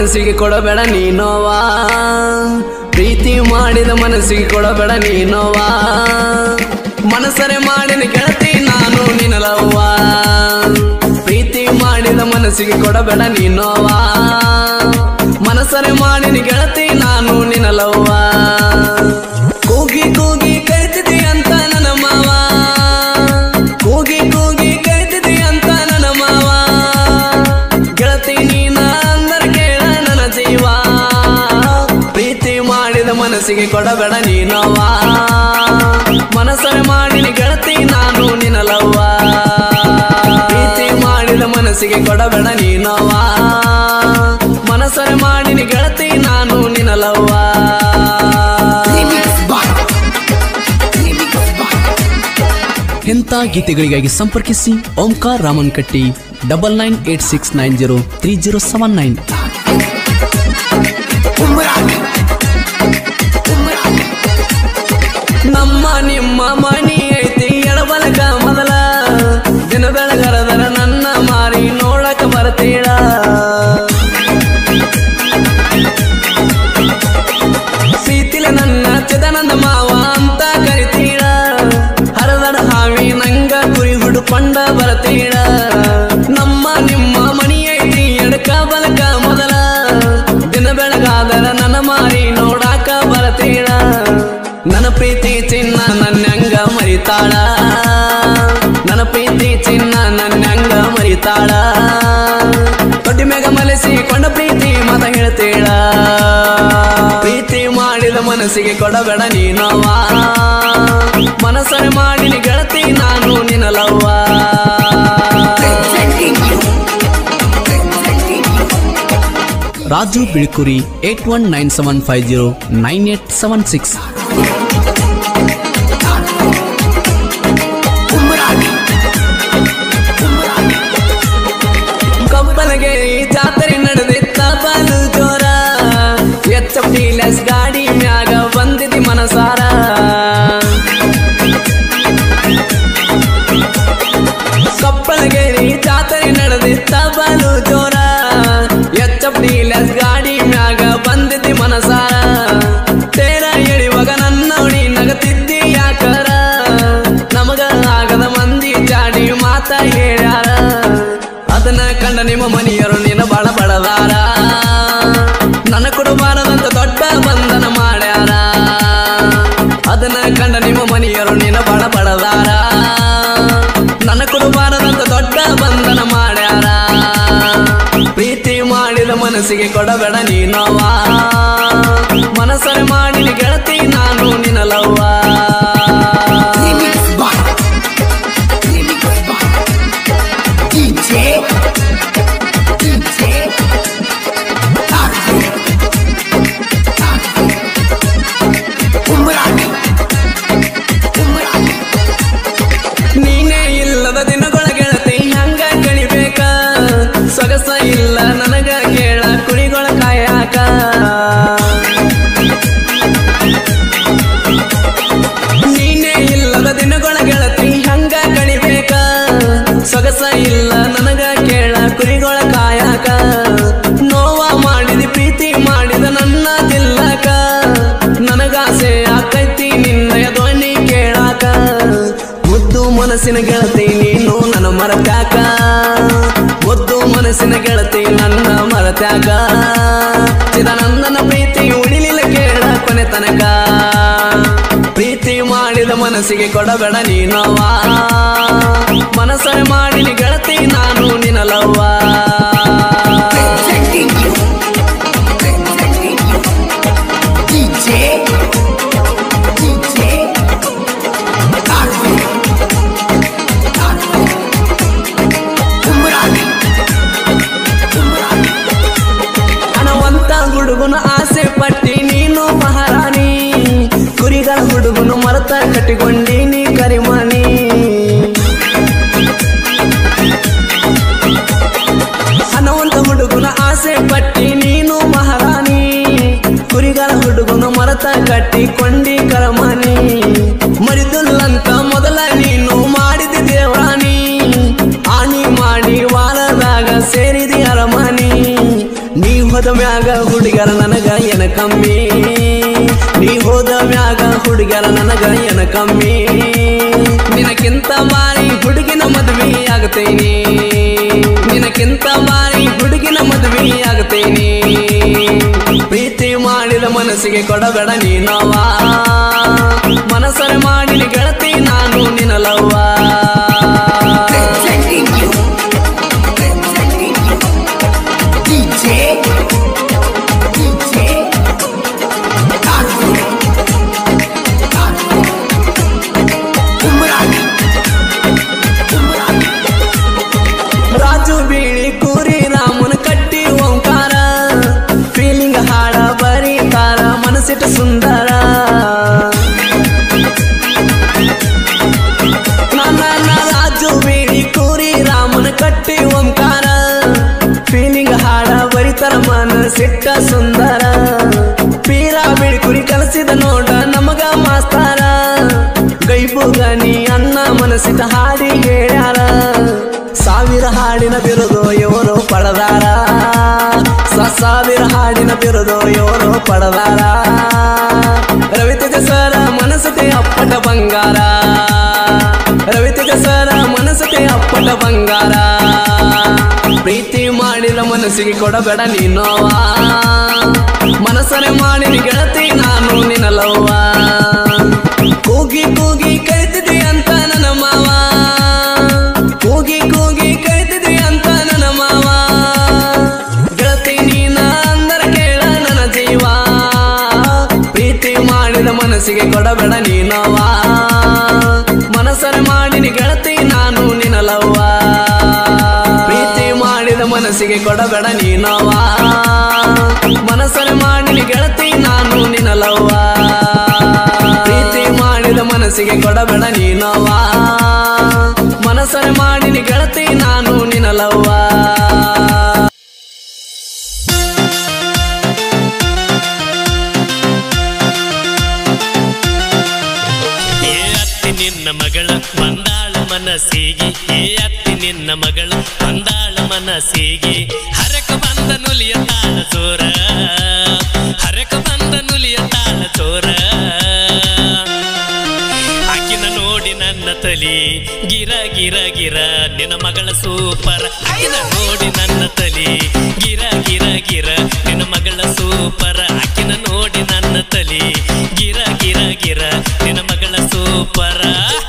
ಮನಸ್ಸಿಗೆ ಕೊಡಬೇಡ ನೀನೋವಾ ಪ್ರೀತಿ ಮಾಡಿದ ಮನಸ್ಸಿಗೆ ಕೊಡಬೇಡ ನೀನೋವಾ ಮನಸರೆ ಮಾಡಿನ ಗೆಳತಿ ನಾನು ನಿನ್ನಲವ್ವ ಪ್ರೀತಿ ಮಾಡಿದ ಮನಸ್ಸಿಗೆ ಕೊಡಬೇಡ ನೀನೋವಾ ಮನಸರೆ ಮಾಡಿನ ಗೆಳತಿ ನಾನು ನಿನ್ನಲವ್ವ ಕೂಗಿ ಕೂಗಿ ಕರಿತಿದ್ದಿ ಅಂತ ನನ್ನ ಮಾವ ಕೂಗಿ ಕೂಗಿ ಕರಿತಿದ್ದಿ ಅಂತ ನನ್ನ ಮಾವ ಗೆಳತಿ ನೀನ ಅಂದರೆ ಕೇಳ ನನ್ನ ಜೀವ ಪ್ರೀತಿ ಮಾಡಿದ ಮನಸ್ಸಿಗೆ ಕೊಡಬೇಡ ನೀನವ್ವ ಮನಸರೆ ಮಾಡಿನ ಗೆಳತಿ ನಾನು ನಿನ್ನಲವ್ವ ಪ್ರೀತಿ ಮಾಡಿದ ಮನಸ್ಸಿಗೆ ಕೊಡಬೇಡ ನೀನವ್ವ ಮನಸರೆ ಮಾಡಿನ ಗೆಳತಿ ನಾನು ನಿನ್ನಲವ್ವ ಎಂಥ ಗೀತೆಗಳಿಗಾಗಿ ಸಂಪರ್ಕಿಸಿ ಓಂಕಾರ ರಾಮನ್ಕಟ್ಟಿ 9986903079 ನಮ್ಮ ನಿಮ್ಮ ಮನಿ ಐತಿ ಎಡಬಲಕ ಮೊದಲ ದಿನ ಬೆಳಗರದರ ನನ್ನ ಮಾರಿ ನೋಡಕ ಬರ್ತೀಳ ಪ್ರೀತಿಲೆ ನನ್ನ ಚಿದಾನಂದ ಮಾವ ಅಂತ ಕರಿತೀಳ ಹರದಡ ಹಾವಿ ನಂಗ ಗುರಿ ಹುಡುಕೊಂಡ ಬರ್ತೀಳ ನಮ್ಮ ನಿಮ್ಮ ಮನಿ ಐತಿ ಎಡಕ ಬಲಕ ಮೊದಲ ದಿನ ಬೆಳಗಾದರ ನನ್ನ ಮಾರಿ ನೋಡಾಕ ಬರ್ತೀಳ ನನ್ನ ಪ್ರೀತಿ ಚಿನ್ನ ನನ್ನಂಗ ಮರಿತಾಳ ನನ್ನ ಪ್ರೀತಿ ಚಿನ್ನ ನನ್ನಂಗ ಮರಿತಾಳ ದೊಡ್ಡ ಮೇಗ ಮಲಸಿ ಕೊಂಡ ಪ್ರೀತಿ ಮಾತ ಹೇಳ್ತೀಳ ಪ್ರೀತಿ ಮಾಡಿದ ಮನಸ್ಸಿಗೆ ಕೊಡಬೇಡ ನೀನವ್ವ ಮನಸರೆ ಮಾಡಿನ ಗೆಳತಿ ನಾನು ನಿನ್ನಲವ್ವ ರಾಜು ಬಿಳ್ಕುರಿ 8197509876 ಕಬ್ಬಲಗೇರಿ ಜಾತ್ರೆ ನಡೆದಿತ್ತ ಬಾಲು ಜೋರ ಎಚ್ ಗಾಡಿ ಮ್ಯಾಗ ಬಂದಿದಿ ಮನಸಾರ ಕಬ್ಬಲಗೇರಿ ಜಾತ್ರೆ ನಡೆದಿತ್ತ ಬಾಲು ಜೋರ ಎಚ್ ಗಾಡಿ ಮ್ಯಾಗ ಬಂದಿದ್ದಿ ಮನಸಾರ ತೇರ ಎಳಿವಾಗ ನನ್ನ ನೋಡಿ ನಗತಿದ್ದಿ ಯಾಕರ ನಮಗ ಆಗದ ಮಂದಿ ಜಾಡಿ ಮಾತ ಹೇಳ್ಯಾರ ಅದನ್ನ ಕಂಡ ನಿಮ್ಮ ಮನೆಯರು ನಿನ್ನ ಬಾಳ ಬಡದಾರ ನನ್ನ ಕೊಡಬಾರದಂತ ದೊಡ್ಡ ಬಂಧನ ಮಾಡ್ಯಾರ ಅದನ್ನ ಕಂಡ ನಿಮ್ಮ ಮನೆಯರು ನಿನ್ನ ಬಾಳ ಬಡದಾರ ನನ್ನ ಕೊಡಬಾರದಂತ ದೊಡ್ಡ ಬಂಧನ ಮಾಡ್ಯಾರ ಪ್ರೀತಿ ಮಾಡಿದ ಮನಸ್ಸಿಗೆ ಕೊಡಬೇಡ ನೀನವ್ವ ಮನಸರೆ ಮಾಡಿನ ಗೆಳತಿ ನಾನು ನಿನ್ನಲವ್ವ ನೀನೇ ಇಲ್ಲದ ದಿನಗಳ ಗೆಳತಿ ಹಂಗ ಕಳಿಬೇಕ ಸೊಗಸ ಇಲ್ಲ ನನಗ ಕೇಳ ಕುಳಿಗಳ ಕಾಯಾಕ ನೀನೇ ಇಲ್ಲದ ದಿನಗಳ ಗೆಳತಿ ಹಂಗ ಕಳಿಬೇಕ ಸೊಗಸ ಇಲ್ಲ ನನಗ ಕೇಳ ಕುರಿಗಳ ಕಾಯಾಕ ನೋವ ಮಾಡಿದಿ ಪ್ರೀತಿ ಮಾಡಿದ ನನ್ನ ದಿಲ್ಲಕ ನನಗಾಸೆ ಆಕೈತಿ ನಿನ್ನಯ ಧ್ವನಿ ಕೇಳಾಕ ಮುದ್ದು ಮನಸ್ಸಿನ ಗೆಳತಿ ನೀನು ನನ್ನ ಮರತ್ಯಾಕ ಮುದ್ದು ಮನಸ್ಸಿನ ಗೆಳತಿ ನನ್ನ ಮರತ್ಯಾಕ ಚಿದಾನಂದನ ಪ್ರೀತಿ ಉಳಿಲಿಲ್ಲ ಕೇಳ ಕೊನೆ ತನಕ ಪ್ರೀತಿ ಮಾಡಿದ ಮನಸ್ಸಿಗೆ ಕೊಡಬೇಡ ನೀನವ್ವ ಮನಸರೆ ಮಾಡಿನ ಗೆಳತಿ ನಾನು ನಿನ್ನಲವ್ವ ಹಣವಂತ ಹುಡುಗನ ಆಸೆ ಪಟ್ಟಿ ನೀನು ಮಹಾರಾಣಿ ಕುರಿಗಳ ಹುಡುಗನು ಮರತ ಕಟ್ಟಿಕೊಂಡೀನಿ ಕರಿಮಣಿ ಹಣವಂತ ಹುಡುಗನ ಆಸೆ ಪಟ್ಟಿ ನೀನು ಮಹಾರಾಣಿ ಕುರಿಗಳ ಹುಡುಗನು ಮರತ ಕಟ್ಟಿಕೊಂಡಿ ಕರಮಣಿ ಮರಿದುಲ್ಲಂತ ಮೊದಲ ನೀನು ಮಾಡಿದಿ ದೇವರಾಣಿ ಆಣಿ ಮಾಡಿ ವಾಲದಾಗ ಸೇರಿದಿ ಅರಮನಿ ನೀ ಹೋದ ಮ್ಯಾಗ ಕಮ್ಮಿ ನೀ ಹೋದ ಮ್ಯಾಗ ಹುಡುಗ್ಯಾರ ನನಗ ಏನ ಕಮ್ಮಿ ನಿನಕ್ಕಿಂತ ಬಾರಿ ಹುಡುಗಿನ ಮದುವೆ ಆಗತೇನಿ ನಿನಕ್ಕಿಂತ ಬಾರಿ ಹುಡುಗಿನ ಮದುವೆ ಆಗತೇನಿ ಪ್ರೀತಿ ಮಾಡಿದ ಮನಸ್ಸಿಗೆ ಕೊಡಬೇಡ ನೀನವ್ವ ಮನಸ್ಸರೆ ಮಾಡಿನ ಗೆಳತಿ ನಾನು ನಿನ್ನಲವ್ವ ರಾಜು ಬೀಳಿ ಕೂರಿ ರಾಮನ ಕಟ್ಟಿ ಓಂಕಾರ ಫೀಲಿಂಗ್ ಹಾಡ ಬರೀತಾರ ಮನಸ್ಸಿಟ್ಟು ಸುಂದರ ನನ್ನ ರಾಜು ಬೀಳಿ ಕೂರಿ ರಾಮನ ಕಟ್ಟಿ ಓಂಕಾರ ಫೀಲಿಂಗ್ ಹಾಡ ಬರೀತಾರ ಮನಸ್ಸಿಟ್ಟ ಸುಂದರ ಪೀರ ಬೀಳಿ ಕುರಿ ಕಲಸಿದ ನೋಡ ನಮಗ ಮಾಸ್ತಾರ ಗೈಬುಗನಿ ಅನ್ನ ಮನಸ್ಸಿಟ್ಟ ಹಾಡಿ ಹೇಳ್ಯಾರ ಸಾವಿರ ಹಾಡಿನ ಬಿರುದು ಇವರು ಪಡೆದಾರ ಸಾವಿರ ಹಾಡಿನ ಬಿರುದು ಇವರು ಪಡೆದಾರ ರವಿತೇಜ ಸರ ಮನಸ್ಸತೆ ಅಪ್ಪಟ ಬಂಗಾರ ರವಿತೇಜ ಸರ ಮನಸ್ಸತೆ ಅಪ್ಪಟ ಬಂಗಾರ ಪ್ರೀತಿ ಮಾಡಿದ ಮನಸ್ಸಿಗೆ ಕೊಡಬೇಡ ನೀನವ್ವ ಮನಸ್ಸರೆ ಮಾಡಿದ ಗೆಳತಿ ನಾನು ನಿನ್ನಲವ್ವ ಕೂಗಿ ಕೂಗಿ ಕರಿತಿದ್ದಿ ಅಂತ ನನ್ನ ಮಾವ ಕೂಗಿ ಕೂಗಿ ಕರಿತಿದ್ದಿ ಅಂತ ನನ್ನ ಮಾವ ಗೆಳತಿ ನೀನ ಅಂದರ ಕೇಳ ನನ್ನ ಜೀವ ಪ್ರೀತಿ ಮಾಡಿದ ಮನಸ್ಸಿಗೆ ಕೊಡಬೇಡ ನೀನವ್ವ ಮನಸ್ಸರೆ ಮಾಡಿನ ಗೆಳತಿ ನಾನು ನಿನ್ನಲವ್ವ ಪ್ರೀತಿ ಮಾಡಿದ ಮನಸ್ಸಿಗೆ ಕೊಡಬೇಡ ನೀನವ್ವ ಮನಸ್ಸರೆ ಮಾಡಿನ ಗೆಳತಿ ನಾನು ನಿನ್ನಲವ್ವ ಪ್ರೀತಿ ಮಾಡಿದ ಮನಸ್ಸಿಗೆ ಕೊಡಬೇಡ ನೀನವ್ವ ಮನಸ್ಸರೆ ಮಾಡಿನ ಗೆಳತಿ ನಾನು ನಿನ್ನಲವ್ವ ನಿನ್ನ ಮಗಳ ಬಂದಾಳ ಮನಸ್ಸಿಗೆ ಅತ್ತಿ ನಿನ್ನ ಮಗಳ ಬಂದಾಳ ಮನಸ್ಸಿಗೆ ಹರಕ ಬಂದ ನುಲಿಯ ತಾಳ ಚೋರ ಹರಕ ಬಂದ ನುಲಿಯ ತಾಳ ಚೋರ ಆಕಿನ ನೋಡಿ ನನ್ನ ತಲಿ ಗಿರ ಗಿರ ಗಿರ ನಿನ್ನ ಮಗಳ ಸೂಪರ್ ಆಕಿನ ನೋಡಿ ನನ್ನ ತಲಿ ಗಿರ ಗಿರ ಗಿರ ನಿನ್ನ ಮಗಳ ಸೂಪರ್ ಆಕಿನ ನೋಡಿ ನನ್ನ ತಲಿ ಗಿರ ಗಿರ ಗಿರ ನಿನ್ನ ಮಗಳ ಸೂಪರ